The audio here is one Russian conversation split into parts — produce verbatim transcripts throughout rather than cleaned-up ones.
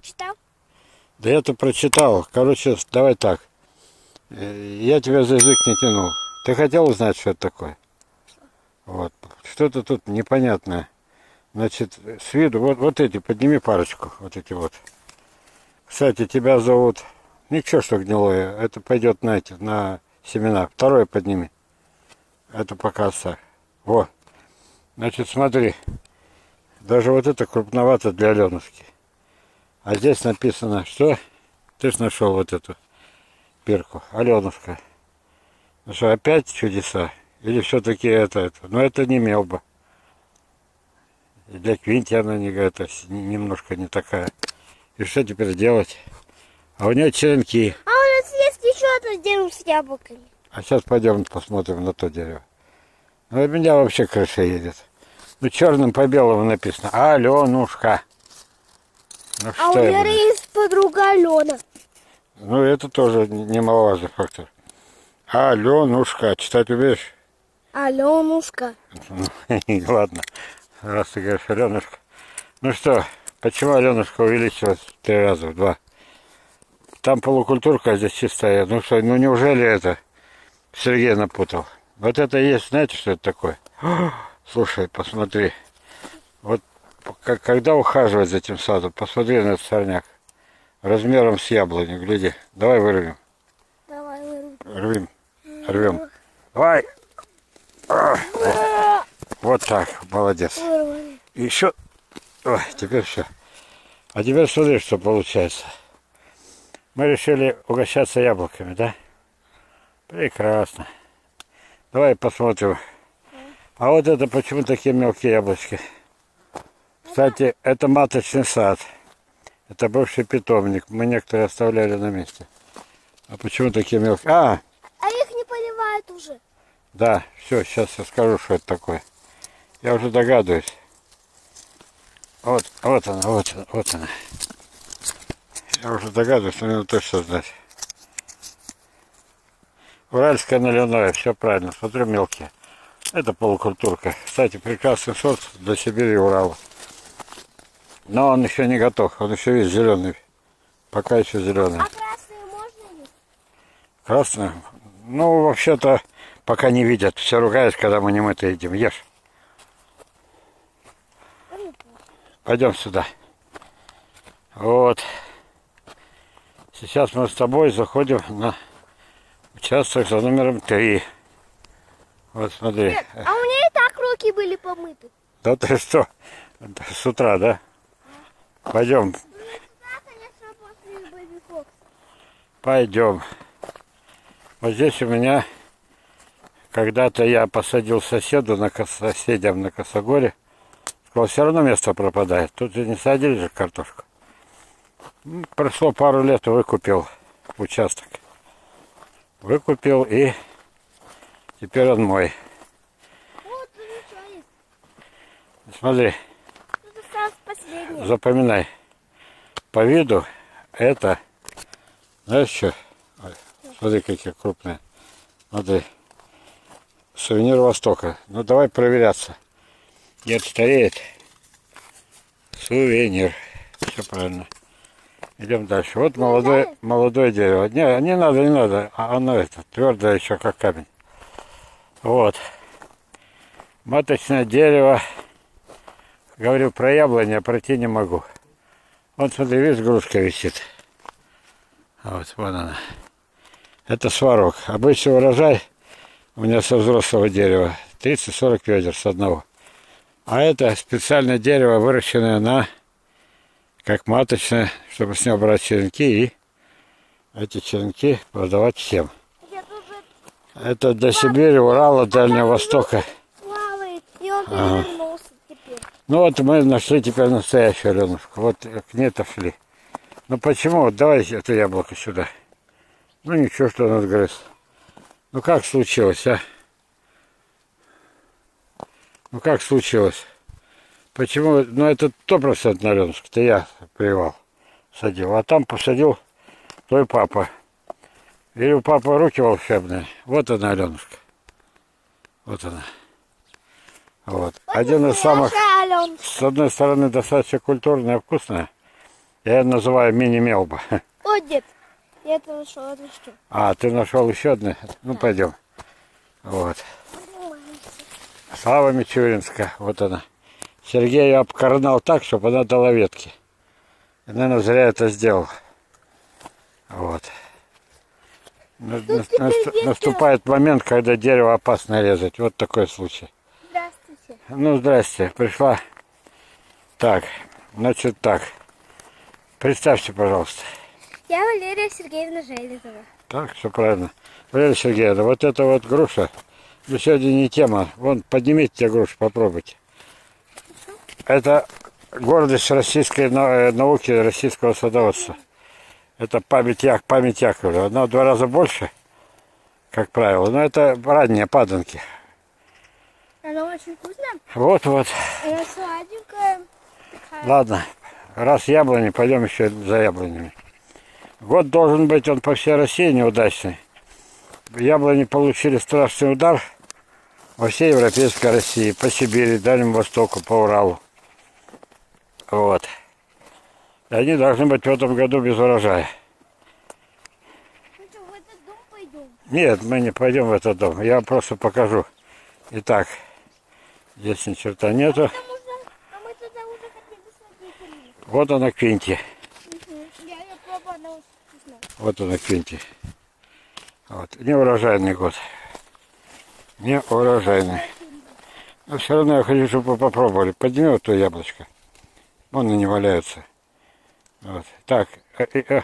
прочитал? Да я-то прочитал. Короче, давай так. Я тебя за язык не тянул. Ты хотел узнать, что это такое? Вот. Что-то тут непонятное. Значит, с виду, вот, вот эти, подними парочку. Вот эти вот. Кстати, тебя зовут... Ничего, что гнилое. Это пойдет на эти, на семена. Второе подними. Это пока оставь. Вот. Значит, смотри. Даже вот это крупновато для Аленушки. А здесь написано, что... Ты ж нашел вот эту перку. Аленушка. Ну что, опять чудеса? Или все-таки это, это? Но это не мелба. И для Квинти она не, это, немножко не такая. И что теперь делать? А у нее черенки. А у нас есть еще одно дерево с яблоками. А сейчас пойдем посмотрим на то дерево. Ну, у меня вообще крыша едет. Ну, черным по белому написано. Аленушка. Ну, а у Леры есть подруга Алена. Ну, это тоже немаловажный фактор. Аленушка. Читать умеешь? Аленушка. Ладно. Раз ты говоришь Аленушка. Ну что, почему Аленушка увеличилась в три раза, в два? Там полукультурка, а здесь чистая. Ну что, ну неужели это Сергей напутал? Вот это и есть, знаете, что это такое? О, слушай, посмотри. Вот как, когда ухаживать за этим садом, посмотри на этот сорняк. Размером с яблоню, гляди. Давай вырвем. Давай вырвем. Рвем. Рвем. Давай. Вот так, молодец. Вырвали. И еще. Ой, теперь все. А теперь смотри, что получается. Мы решили угощаться яблоками, да? Прекрасно. Давай посмотрим. А вот это почему такие мелкие яблочки? Кстати, это маточный сад. Это бывший питомник. Мы некоторые оставляли на месте. А почему такие мелкие? А! А их не поливают уже. Да, все, сейчас я скажу, что это такое. Я уже догадываюсь. Вот, вот она, вот она, вот она. Я уже догадываюсь, но надо точно знать. Уральское наливное, все правильно. Смотрю, мелкие. Это полукультурка. Кстати, прекрасный сорт для Сибири и Урала. Но он еще не готов. Он еще весь зеленый. Пока еще зеленый. А красные можно есть? Красные? Ну, вообще-то, пока не видят. Все ругают, когда мы не мыто едим. Ешь. Пойдем сюда. Вот. Сейчас мы с тобой заходим на участок за номером три. Вот смотри. Нет, а у меня и так руки были помыты. Да ты что? С утра, да? Пойдем. Да, конечно, после Baby Fox. Пойдем. Вот здесь у меня когда-то я посадил соседу на кос... соседям на Косогоре. Сказал, все равно место пропадает. Тут же не садили же картошку. Прошло пару лет, выкупил участок. Выкупил, и теперь он мой. Вот, тут ничего есть. Смотри, Тут осталось последнее. запоминай. По виду это, знаешь что? Ой, смотри, какие крупные. Смотри. Сувенир Востока. Ну, давай проверяться. Нет, стареет. Сувенир. Все правильно. Идем дальше. Вот молодое, молодое дерево. Не, не надо, не надо. А оно это, твердое еще, как камень. Вот. Маточное дерево. Говорю про яблони, а пройти не могу. Вот смотри, видишь, грушка висит. Вот, вон она. Это сварок. Обычный урожай у меня со взрослого дерева тридцать-сорок ведер с одного. А это специальное дерево, выращенное на как маточное, чтобы с него брать черенки и эти черенки продавать всем. Это для Сибири, Урала, Дальнего Востока. Плавает, и он Ага. перевернулся теперь. Ну вот мы нашли теперь настоящую Аленушку. Вот к ней-то шли. Ну почему? Вот давай это яблоко сюда. Ну ничего, что он отгрыз. Ну как случилось, а? Ну как случилось? Почему? Ну это сто процентов Аленушка. Это я привал, садил. А там посадил твой папа. Или у папы руки волшебные. Вот она, Аленушка. Вот она. Вот. Один из самых, Наша Аленушка. с одной стороны, достаточно культурная, вкусная. Я ее называю мини-мелба. О, дед, я это нашел, это что? А, ты нашел еще одну? Ну, пойдем. Вот. Слава Мичуринская, вот она. Сергей ее обкорнал так, чтобы она дала ветки. И, наверное, зря это сделал. Вот. На- на- Наступает момент, когда дерево опасно резать. Вот такой случай. Здравствуйте. Ну, здрасте, пришла. Так, значит так. Представьте, пожалуйста. Я Валерия Сергеевна Железова. Так, все правильно. Валерия Сергеевна, вот эта вот груша, ну, сегодня не тема. Вон, поднимите те груши, попробуйте. Это гордость российской на- науки, российского садоводства. Это память, як, память Яковлева. Она в два раза больше, как правило. Но это ранние паданки. Она очень вкусная. Вот-вот. Она сладенькая. Такая. Ладно, раз яблони, пойдем еще за яблонями. Год должен быть он по всей России неудачный. Яблони получили страшный удар во всей европейской России, по Сибири, Дальнему Востоку, по Уралу. Вот. И они должны быть в этом году без урожая. Ну что, в этот дом пойдем? Нет, мы не пойдем в этот дом. Я просто покажу. Итак, здесь ни черта нету. Потому что, а мы туда уже хотели садить. Вот она Квинти. Я ее пробую, она очень вкусная. Вот она Квинти. Вот. Неурожайный год. Неурожайный. Но все равно я хочу, чтобы вы попробовали. Подними вот то яблочко. Вон они валяются. Вот. Так. э, э, э.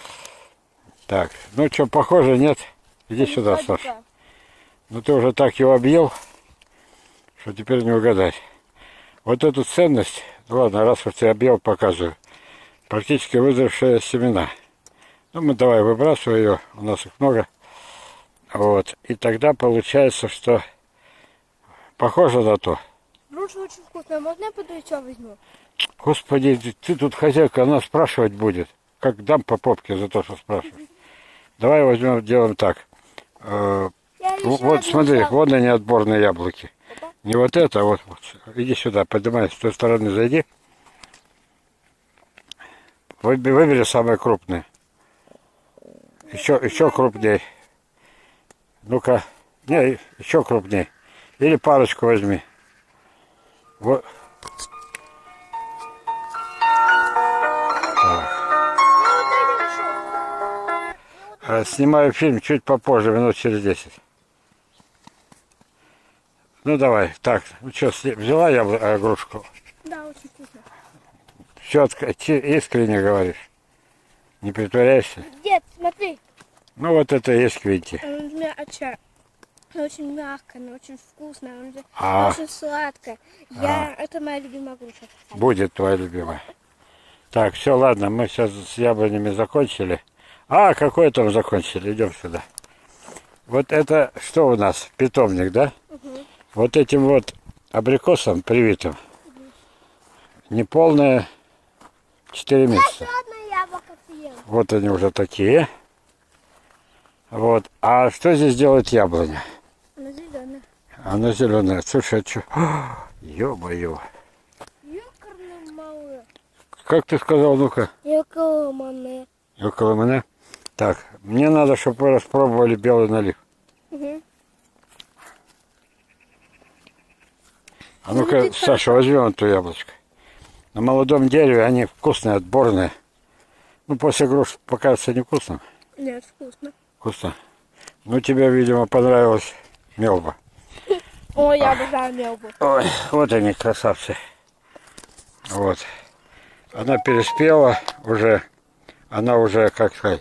Так. Ну что, похоже, нет? Иди сюда, Саша. Ну ты уже так его объел, что теперь не угадать. Вот эту ценность, ну ладно, раз уж ты объел, показываю. Практически вызревшие семена. Ну мы давай выбрасывай ее, у нас их много. Вот. И тогда получается, что похоже на то. Груша очень вкусная. Можно я пойду еще возьму? Господи, ты тут хозяйка, она спрашивать будет. Как дам по попке за то, что спрашивает. Давай возьмем, делаем так. Э, Я еще Вот одну смотри, взяла. вот они отборные яблоки. Опа. Не вот это, а вот, вот. Иди сюда, поднимай, с той стороны зайди. Выби- Выбери самые крупные. Еще, еще крупней. Ну-ка, не, еще крупней. Или парочку возьми. Вот. Я вот это нашел. А, Снимаю фильм чуть попозже, минут через десять. Ну давай, так, ну что, взяла я грушку? Да, очень вкусно. Четко, искренне говоришь. Не притворяешься? Дед, смотри. Ну вот это и есть Квинти. Она у меня отча- она очень мягкая, она очень вкусная, она очень- А. очень сладкая. Я, это моя любимая груша. Будет твоя любимая. Так, все, ладно, мы сейчас с яблонями закончили. А, какой там закончили? Идем сюда. Вот это что у нас? Питомник, да? Угу. Вот этим вот абрикосом привитым. Неполные четыре месяца. Еще одно яблоко съел. Вот они уже такие. Вот. А что здесь делает яблоня? Она зеленая. Она зеленая. Слушай, а что? Ё-моё. Ёкарная малая. Как ты сказал, ну-ка? Ёкарная. Около меня. Так, мне надо, чтобы вы распробовали белый налив. Угу. А ну-ка, Будет Саша, возьмем эту яблочко. На молодом дереве они вкусные, отборные. Ну, после груш покажется невкусным. Нет, вкусно. Вкусно. Ну, тебе, видимо, понравилась мелба. Ой, я обожаю мелбу. Ой, вот они, красавцы. Вот. Она переспела уже. Она уже, как сказать...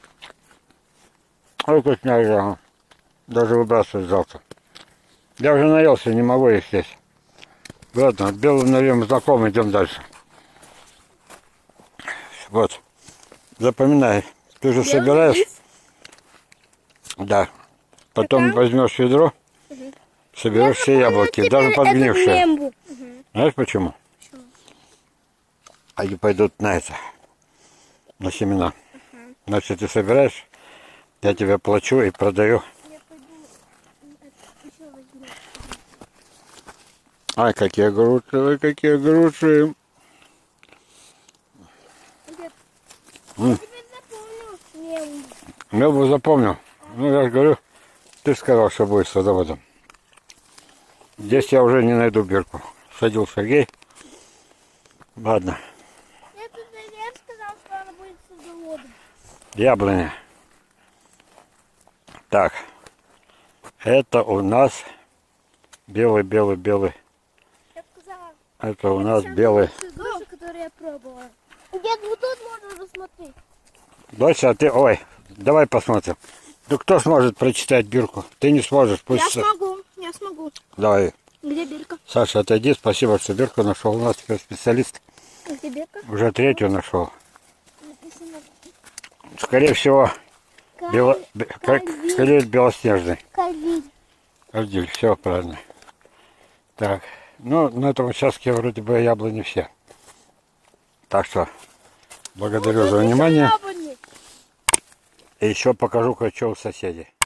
Ой, вкусняя. Даже выбрасывать жалко. Я уже наелся, не могу их есть. Ладно, белым наливом знаком, идем дальше. Вот. Запоминай. Ты же собираешь... лист? Да. Потом Потом? возьмешь ведро, Мгм. соберешь все яблоки, даже подгнившие. Угу. Знаешь почему? Почему? Они пойдут на это, на семена. Ага. Значит, ты собираешь, я тебе плачу и продаю. Я пойду еще возьму. Ай, какие груши, ой, какие груши. Дед, Я теперь запомнил мелбу. Мелбу запомнил. Ну, я же говорю, ты сказал, что будешь садоводом. Здесь я уже не найду бирку. Садил Сергей. Ладно. Я тут я сказал, что она будет садоводом. Яблоня. Так. Это у нас белый-белый-белый. Я сказала. Это у нас белый. Груши, которые я пробовала. Дед, вот тут можно рассмотреть. Доча, а ты... Ой, давай посмотрим. Ну, кто сможет прочитать бирку? Ты не сможешь. Пусть... Я смогу, я смогу. Давай. Где бирка? Саша, отойди. Спасибо, что бирку нашел. У нас теперь специалист. Где бирка? Уже третью нашел. Написано. Скорее всего, бело... Каль- бе- как... кальвин. скорее белоснежный. Кальвин. Альдиль, все правильно. Так, ну, на этом участке вроде бы яблони все. Так что, благодарю за внимание. Яблони. И еще покажу кое-что у соседей.